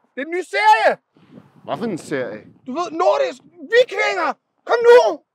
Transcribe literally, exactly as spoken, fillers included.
Det er en ny serie. Hvad for en serie? Du ved, nordisk vikinger. Kom nu.